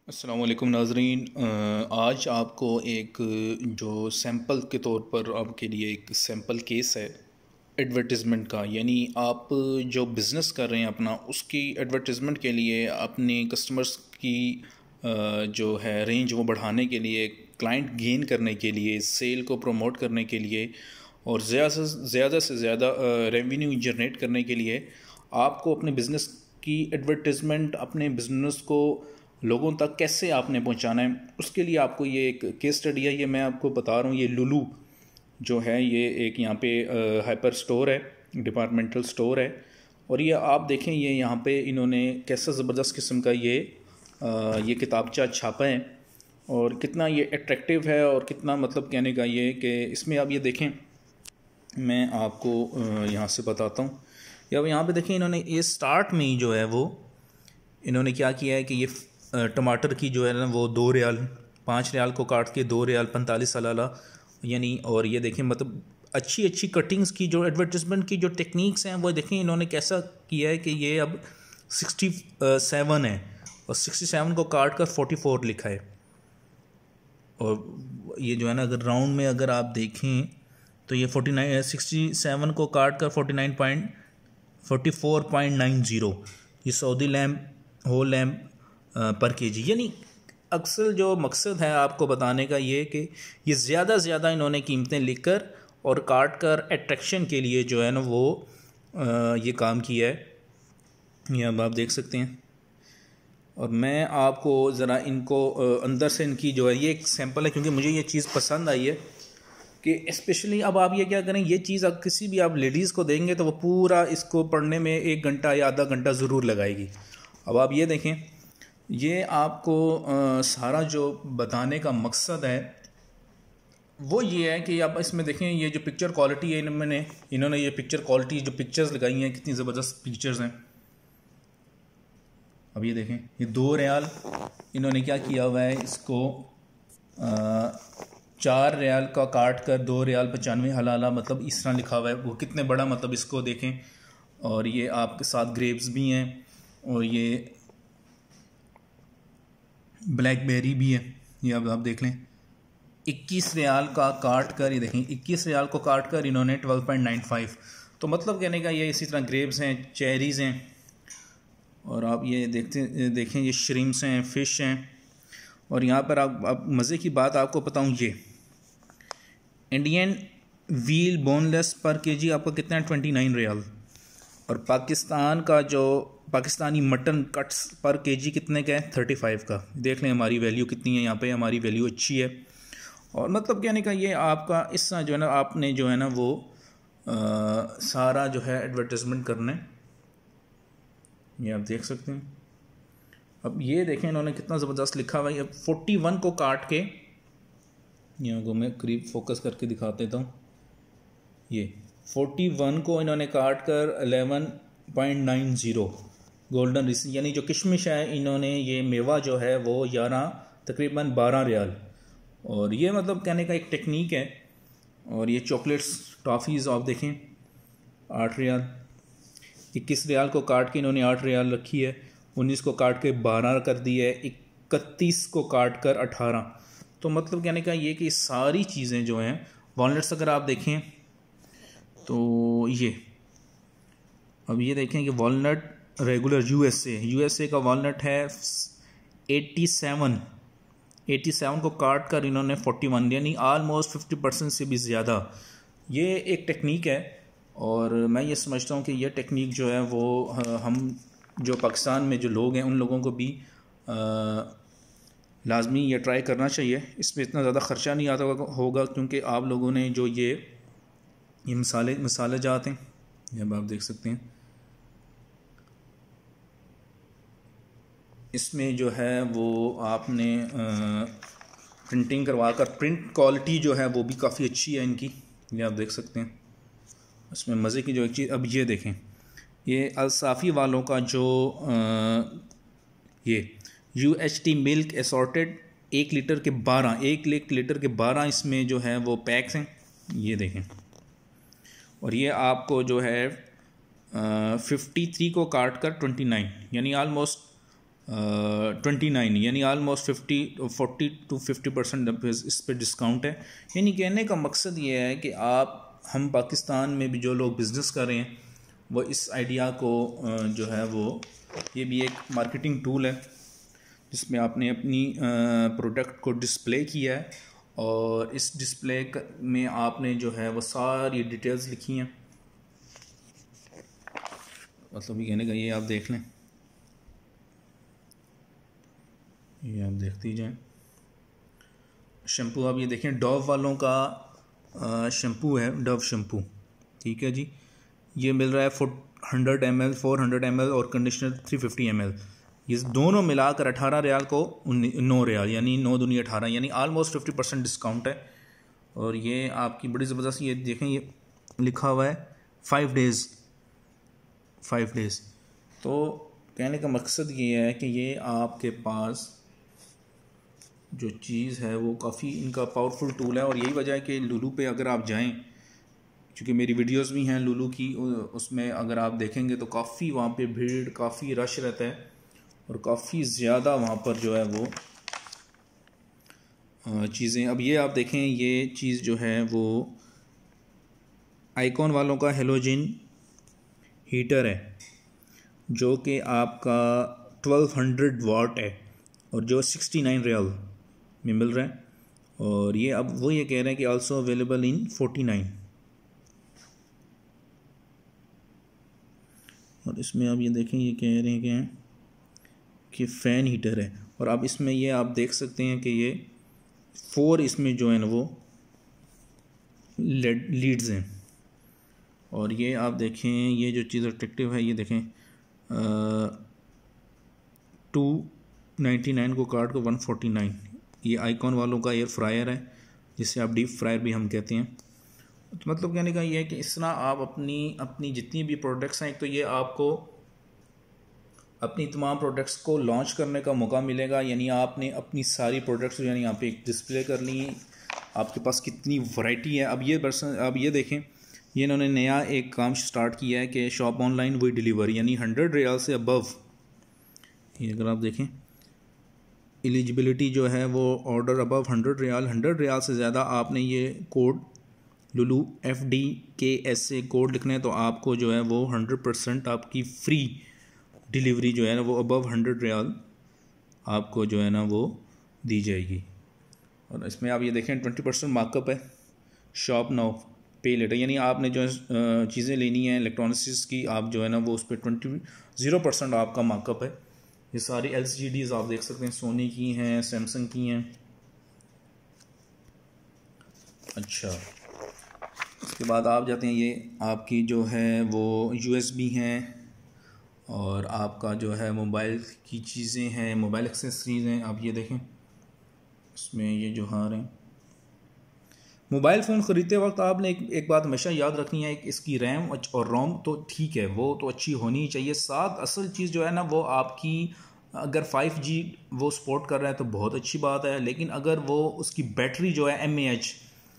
अस्सलाम वालेकुम नाज़रीन। आज आपको एक जो सैंपल के तौर पर आपके लिए एक सैंपल केस है एडवर्टिज़मेंट का, यानी आप जो बिज़नेस कर रहे हैं अपना, उसकी एडवर्टिज़मेंट के लिए अपने कस्टमर्स की जो है रेंज वो बढ़ाने के लिए, क्लाइंट गेन करने के लिए, सेल को प्रमोट करने के लिए और ज़्यादा से ज़्यादा रेवेन्यू जनरेट करने के लिए आपको अपने बिज़नेस की एडवर्टिज़मेंट, अपने बिज़नेस को लोगों तक कैसे आपने पहुंचाना है, उसके लिए आपको ये एक केस स्टडी है। ये मैं आपको बता रहा हूँ। ये लुलू जो है, ये एक यहाँ पे हाइपर स्टोर है, डिपार्टमेंटल स्टोर है। और ये आप देखें, ये यहाँ पे इन्होंने कैसा ज़बरदस्त किस्म का ये किताबचा छापा है और कितना ये अट्रैक्टिव है और कितना, मतलब कहने का ये कि इसमें आप ये देखें, मैं आपको यहाँ से बताता हूँ। या यहाँ पे देखें, इन्होंने ये स्टार्ट में ही जो है वो इन्होंने क्या किया है कि ये टमाटर की जो है ना वो 2 रियाल, 5 रियाल को काट के 2 रियाल 45 सलाला, यानी। और ये देखें, मतलब अच्छी अच्छी कटिंग्स की जो एडवर्टिजमेंट की जो टेक्निक्स हैं वो देखें इन्होंने कैसा किया है कि ये अब 67 है और 67 को काट कर 44 लिखा है। और ये जो है ना, अगर राउंड में अगर आप देखें तो ये 67 को काट कर 44.90, ये Saudi lamb whole lamb per KG. यानी अक्सर जो मकसद है आपको बताने का ये कि ये ज़्यादा से ज़्यादा इन्होंने कीमतें लिखकर और काट कर अट्रैक्शन के लिए जो है ना वो ये काम किया है। ये अब आप देख सकते हैं। और मैं आपको ज़रा इनको अंदर से इनकी जो है, ये एक सैंपल है क्योंकि मुझे ये चीज़ पसंद आई है कि स्पेशली अब आप ये क्या करें, ये चीज़ अब किसी भी आप लेडीज़ को देंगे तो वो पूरा इसको पढ़ने में 1 घंटा या आधा घंटा ज़रूर लगाएगी। अब आप ये देखें, ये आपको सारा जो बताने का मकसद है वो ये है कि आप इसमें देखें, ये जो पिक्चर क्वालिटी है, इन्होंने ये पिक्चर क्वालिटी जो पिक्चर्स लगाई हैं, कितनी ज़बरदस्त पिक्चर्स हैं। अब ये देखें, ये 2 रियाल इन्होंने क्या किया हुआ है, इसको 4 रियाल का काट कर 2 रियाल 95 हलाला, मतलब इस तरह लिखा हुआ है। वो कितने बड़ा, मतलब इसको देखें। और ये आपके साथ ग्रेप्स भी हैं और ये ब्लैकबेरी भी है। ये अब आप देख लें, 21 रियाल का काट कर, ये देखें 21 रियाल को काट कर इन्होंने 12.95, तो मतलब कहने का ये, इसी तरह ग्रेप्स हैं, चेरीज़ हैं। और आप ये देखें, ये श्रिम्प्स हैं, फ़िश हैं। और यहाँ पर आप मज़े की बात आपको बताऊँ, ये Indian veal boneless per KG आपका कितना है, 29 रियाल। और पाकिस्तान का जो Pakistani mutton cuts per KG कितने का है, 35 का। देख लें हमारी वैल्यू कितनी है, यहाँ पे हमारी वैल्यू अच्छी है। और मतलब कहने का ये, आपका इस तरह जो है ना, आपने जो है ना वो सारा जो है एडवर्टाइजमेंट करना है। ये आप देख सकते हैं। अब ये देखें इन्होंने कितना ज़बरदस्त लिखा हुआ है। 41 को काट के, यहाँ को मैं करीब फोकस करके दिखा देता हूँ। ये 41 को इन्होंने काट कर 11.90 गोल्डन रिस, यानी जो किशमिश है, इन्होंने ये मेवा जो है वो 11 तकरीबन 12 रियाल। और ये मतलब कहने का एक टेक्निक है। और ये चॉकलेट्स टॉफ़ीज़ आप देखें 8 रियाल। 21 रियाल को काट के इन्होंने 8 रियाल रखी है। 19 को काट के 12 कर दी है। 31 को काट कर 18। तो मतलब कहने का ये कि सारी चीज़ें जो हैं, वॉलनट्स अगर आप देखें तो ये, अब ये देखें कि वॉलनट रेगुलर यूएसए का वॉलनट है 87 को काट कर इन्होंने 41, यानी आलमोस्ट 50% से भी ज़्यादा। ये एक टेक्निक है और मैं ये समझता हूँ कि ये टेक्निक जो है वो हम जो पाकिस्तान में जो लोग हैं उन लोगों को भी लाजमी ये ट्राई करना चाहिए। इसमें इतना ज़्यादा ख़र्चा नहीं आता होगा क्योंकि आप लोगों ने जो ये मसाले जाते हैं, ये अब आप देख सकते हैं। इसमें जो है वो आपने प्रिंटिंग करवा कर, प्रिंट क्वालिटी जो है वो भी काफ़ी अच्छी है इनकी। ये आप देख सकते हैं। इसमें मज़े की जो एक चीज़, अब ये देखें, ये अलसाफ़ी वालों का जो ये UHT मिल्क असॉर्टेड 1 लीटर के 12 इसमें जो है वो पैक्स हैं। ये देखें। और ये आपको जो है 53 को काट कर 29, यानी आलमोस्ट 29, यानी आलमोस्ट 40 to 50% इस पर डिस्काउंट है। यानी कहने का मकसद ये है कि हम पाकिस्तान में भी जो लोग बिज़नेस कर रहे हैं वो इस आइडिया को जो है वो ये भी एक मार्केटिंग टूल है जिसमें आपने अपनी प्रोडक्ट को डिस्प्ले किया है और इस डिस्प्ले में आपने जो है वो सारी डिटेल्स लिखी हैं। मतलब ये कहने का ये आप देख लें, ये आप देखती जाएं। शैम्पू आप ये देखें, डव वालों का शैम्पू है, डव शैम्पू, ठीक है जी। ये मिल रहा है 100 ml 400 ml और कंडीशनर 350 ml। ये दोनों मिलाकर 18 रियाल को 9 रियाल, यानी 9 दूनी 18, यानी आलमोस्ट 50% डिस्काउंट है। और ये आपकी बड़ी ज़बरदस्त, ये देखें ये लिखा हुआ है 5 डेज़। तो कहने का मकसद ये है कि ये आपके पास जो चीज़ है वो काफ़ी इनका पावरफुल टूल है। और यही वजह है कि लुलू पे अगर आप जाएं, क्योंकि मेरी वीडियोस भी हैं लुलू की, उसमें अगर आप देखेंगे तो काफ़ी वहाँ पे भीड़, काफ़ी रश रहता है और काफ़ी ज़्यादा वहाँ पर जो है वो चीज़ें। अब ये आप देखें, ये चीज़ जो है वो आइकॉन वालों का हेलोजन हीटर है जो कि आपका 1200 वाट है और जो 69 रियाल में मिल रहा है। और ये अब वो ये कह रहे हैं कि आल्सो अवेलेबल इन 49। और इसमें आप ये देखें, ये कह रहे हैं कि फ़ैन हीटर है। और अब इसमें ये आप देख सकते हैं कि ये 4 इसमें जो है ना वो लीड्स हैं। और ये आप देखें, ये जो चीज़ अट्रैक्टिव है, ये देखें 299 को काट को 149। ये आइकॉन वालों का एयर फ्रायर है जिसे आप डीप फ्रायर भी हम कहते हैं। तो मतलब कहने का ये है कि इस तरह आप अपनी जितनी भी प्रोडक्ट्स हैं, एक तो ये आपको अपनी तमाम प्रोडक्ट्स को लॉन्च करने का मौका मिलेगा। यानी आपने अपनी सारी प्रोडक्ट्स यानी यहाँ पे एक डिस्प्ले कर ली, आपके पास कितनी वैरायटी है। अब ये देखें, ये इन्होंने नया एक काम स्टार्ट किया है कि शॉप ऑनलाइन वही डिलीवर, यानी 100 रियाल से अबव। ये अगर आप देखें एलिजिबिलिटी जो है वो ऑर्डर अबव 100 रियाल से ज़्यादा आपने ये कोड लुलू FDKSA कोड लिखना है तो आपको जो है वो 100% आपकी फ्री डिलीवरी जो है ना वो अबव 100 रियाल आपको जो है ना वो दी जाएगी। और इसमें आप ये देखें 20% मार्कअप है, शॉप नाउ पे लेटर, यानी आपने जो चीज़ें लेनी हैं इलेक्ट्रॉनिक्स की, आप जो है ना वो उस पर 0% आपका मार्कअप है। ये सारी LCDs आप देख सकते हैं, सोनी की हैं, सैमसंग की हैं। अच्छा, उसके बाद आप जाते हैं, ये आपकी जो है वो USB हैं और आपका जो है मोबाइल की चीज़ें हैं, मोबाइल एक्सेसरीज़ हैं। आप ये देखें, इसमें ये जो हार हैं। मोबाइल फ़ोन ख़रीदते वक्त आपने एक बात हमेशा याद रखनी है कि इसकी रैम और रोम तो ठीक है, वो तो अच्छी होनी ही चाहिए। साथ असल चीज़ जो है ना वो आपकी, अगर 5G वो सपोर्ट कर रहा है तो बहुत अच्छी बात है, लेकिन अगर वो उसकी बैटरी जो है mAh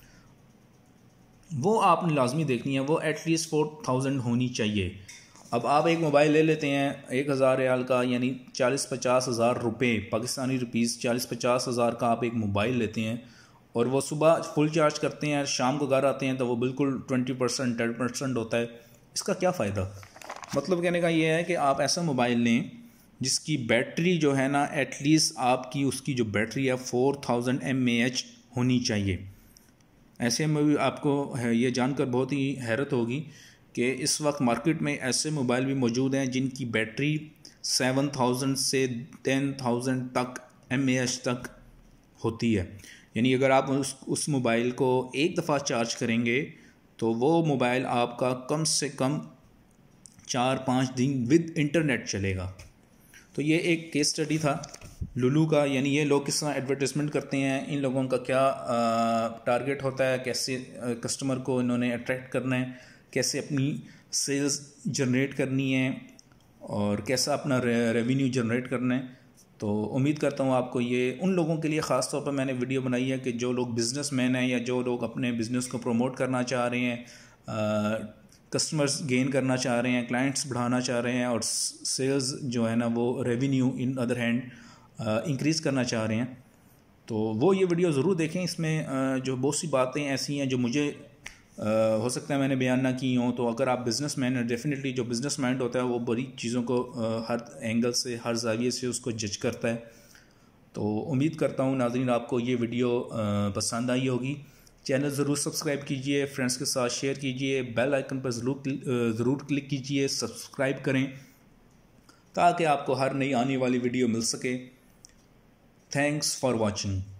वो आपने लाजमी देखनी है, वो एटलीस्ट 4000 होनी चाहिए। अब आप एक मोबाइल ले लेते हैं 1000 रियाल का, यानी 40-50 हज़ार रुपये पाकिस्तानी रुपीज़, 40-50 हज़ार का आप एक मोबाइल लेते हैं और वो सुबह फुल चार्ज करते हैं, शाम को घर आते हैं तो वो बिल्कुल 20% 10% होता है। इसका क्या फ़ायदा? मतलब कहने का ये है कि आप ऐसा मोबाइल लें जिसकी बैटरी जो है ना एटलीस्ट आपकी उसकी जो बैटरी है 4000 mAh होनी चाहिए। ऐसे में भी आपको ये जानकर बहुत ही हैरत होगी कि इस वक्त मार्केट में ऐसे मोबाइल भी मौजूद हैं जिनकी बैटरी 7000 से 10000 तक mAh तक होती है। यानी अगर आप उस मोबाइल को एक दफ़ा चार्ज करेंगे तो वो मोबाइल आपका कम से कम 4-5 दिन विद इंटरनेट चलेगा। तो ये एक केस स्टडी था लुलू का, यानी ये लोग किस तरह एडवर्टाइजमेंट करते हैं, इन लोगों का क्या टारगेट होता है, कैसे कस्टमर को इन्होंने अट्रैक्ट करना है, कैसे अपनी सेल्स जनरेट करनी है और कैसा अपना रेवेन्यू जनरेट करना है। तो उम्मीद करता हूँ आपको ये उन लोगों के लिए ख़ास तौर पर मैंने वीडियो बनाई है कि जो लोग बिज़नेसमैन हैं या जो लोग अपने बिज़नेस को प्रमोट करना चाह रहे हैं, कस्टमर्स गेन करना चाह रहे हैं, क्लाइंट्स बढ़ाना चाह रहे हैं और सेल्स जो है ना वो revenue in other hand increase करना चाह रहे हैं, तो वो ये वीडियो ज़रूर देखें। इसमें जो बहुत सी बातें ऐसी हैं जो मुझे हो सकता है मैंने बयान ना की हों, तो अगर आप बिज़नेसमैन हैं, डेफिनेटली जो बिज़नेस माइंड होता है वो बड़ी चीज़ों को हर एंगल से, हर जाविये से उसको जज करता है। तो उम्मीद करता हूँ नाज़रीन आपको ये वीडियो पसंद आई होगी। चैनल ज़रूर सब्सक्राइब कीजिए, फ्रेंड्स के साथ शेयर कीजिए, बेल आइकन पर ज़रूर क्लिक कीजिए, सब्सक्राइब करें ताकि आपको हर नई आने वाली वीडियो मिल सके। Thanks for watching.